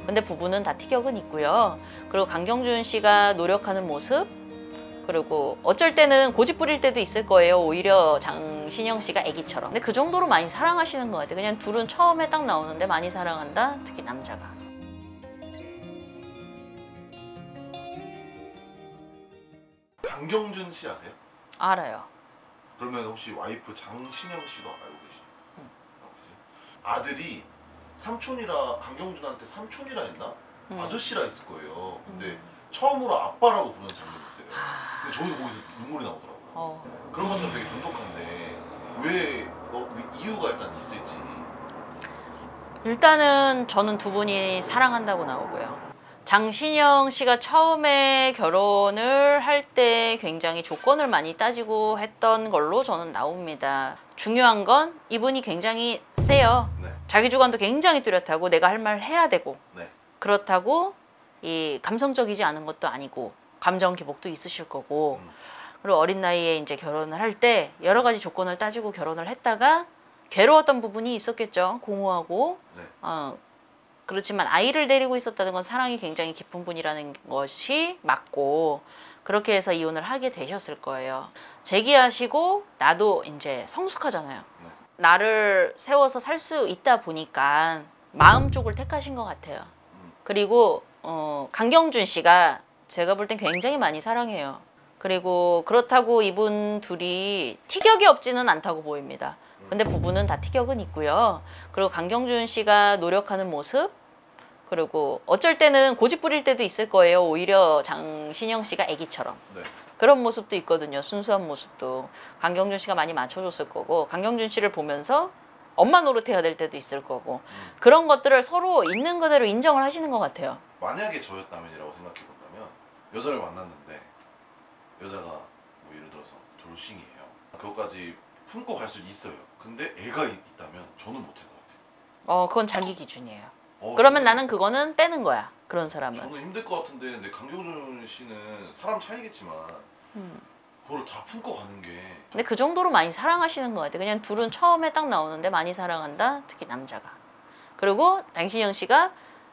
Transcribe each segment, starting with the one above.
근데 부부는 다 티격은 있고요. 그리고 강경준 씨가 노력하는 모습, 그리고 어쩔 때는 고집 부릴 때도 있을 거예요. 오히려 장신영 씨가 애기처럼. 근데 그 정도로 많이 사랑하시는 것 같아요. 그냥 둘은 처음에 딱 나오는데 많이 사랑한다. 특히 남자가. 강경준 씨 아세요? 알아요. 그러면 혹시 와이프 장신영 씨도 알고 계세요? 아들이 삼촌이라 강경준한테 삼촌이라 했나? 아저씨라 했을 거예요. 근데 처음으로 아빠라고 부르는 장면이 있어요. 근데 저희도 거기서 눈물이 나오더라고요. 그런 것처럼 되게 돈독한데 왜 이유가 일단 있을지. 일단은 저는 두 분이 사랑한다고 나오고요. 장신영 씨가 처음에 결혼을 할 때 굉장히 조건을 많이 따지고 했던 걸로 저는 나옵니다. 중요한 건 이분이 굉장히 세요. 네. 자기 주관도 굉장히 뚜렷하고 내가 할 말 해야 되고 네. 그렇다고 이 감성적이지 않은 것도 아니고 감정 기복도 있으실 거고 그리고 어린 나이에 이제 결혼을 할 때 여러 가지 조건을 따지고 결혼을 했다가 괴로웠던 부분이 있었겠죠. 공허하고 네. 그렇지만 아이를 데리고 있었다는 건 사랑이 굉장히 깊은 분이라는 것이 맞고 그렇게 해서 이혼을 하게 되셨을 거예요. 재기하시고 나도 이제 성숙하잖아요. 네. 나를 세워서 살 수 있다 보니까 마음 쪽을 택하신 것 같아요. 그리고 강경준 씨가 제가 볼 땐 굉장히 많이 사랑해요. 그리고 그렇다고 이분 둘이 티격이 없지는 않다고 보입니다. 근데 부부는 다 티격은 있고요. 그리고 강경준 씨가 노력하는 모습, 그리고 어쩔 때는 고집 부릴 때도 있을 거예요. 오히려 장신영 씨가 애기처럼. 네. 그런 모습도 있거든요. 순수한 모습도. 강경준 씨가 많이 맞춰줬을 거고 강경준 씨를 보면서 엄마 노릇해야 될 때도 있을 거고 그런 것들을 서로 있는 그대로 인정을 하시는 것 같아요. 만약에 저였다면이라고 생각해 본다면 여자를 만났는데 여자가 뭐 예를 들어서 돌싱이에요. 그것까지 품고 갈 수 있어요. 근데 애가 있다면 저는 못할 것 같아요. 그건 자기 기준이에요. 그러면 나는 그거는 빼는 거야. 그런 사람은. 저는 힘들 것 같은데 근데 강경준 씨는 사람 차이겠지만 그걸 다 품고 가는 게. 근데 그 정도로 많이 사랑하시는 것 같아요. 그냥 둘은 처음에 딱 나오는데 많이 사랑한다. 특히 남자가. 그리고 장신영 씨가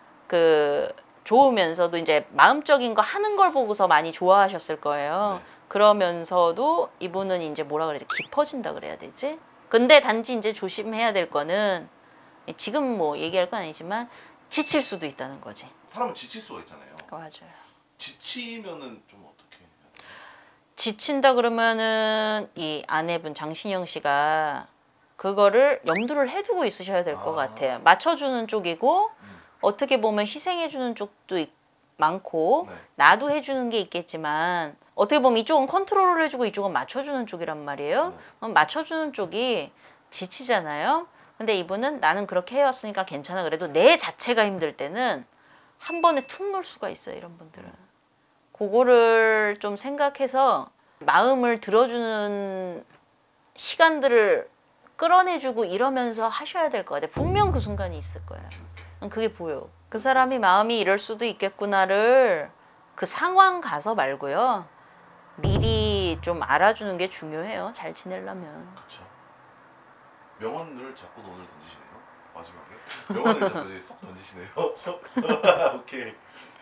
좋으면서도 이제 마음적인 거 하는 걸 보고서 많이 좋아하셨을 거예요. 네. 그러면서도 이분은 이제 뭐라 그래야지? 깊어진다 그래야 되지? 근데 단지 이제 조심해야 될 거는 지금 뭐 얘기할 건 아니지만 지칠 수도 있다는 거지. 사람은 지칠 수가 있잖아요. 맞아요. 지치면은 좀 어떻게 해야 돼요? 지친다 그러면은 이 아내분 장신영 씨가 그거를 염두를 해두고 있으셔야 될 것 같아요. 맞춰주는 쪽이고 어떻게 보면 희생해주는 쪽도 많고 네. 나도 해주는 게 있겠지만 어떻게 보면 이쪽은 컨트롤을 해주고 이쪽은 맞춰주는 쪽이란 말이에요. 네. 그럼 맞춰주는 쪽이 지치잖아요. 근데 이분은 나는 그렇게 해왔으니까 괜찮아. 그래도 내 자체가 힘들 때는 한 번에 툭 놓을 수가 있어요. 이런 분들은. 그거를 좀 생각해서 마음을 들어주는 시간들을 끌어내주고 이러면서 하셔야 될 것 같아요. 분명 그 순간이 있을 거예요. 그게 보여. 그 사람이 마음이 이럴 수도 있겠구나를 그 상황 가서 말고요. 미리 좀 알아주는 게 중요해요. 잘 지내려면. 그렇죠. 명언을 자꾸 오늘 던지시네요. 마지막에 명언을 자꾸 쏙 던지시네요. 오케이.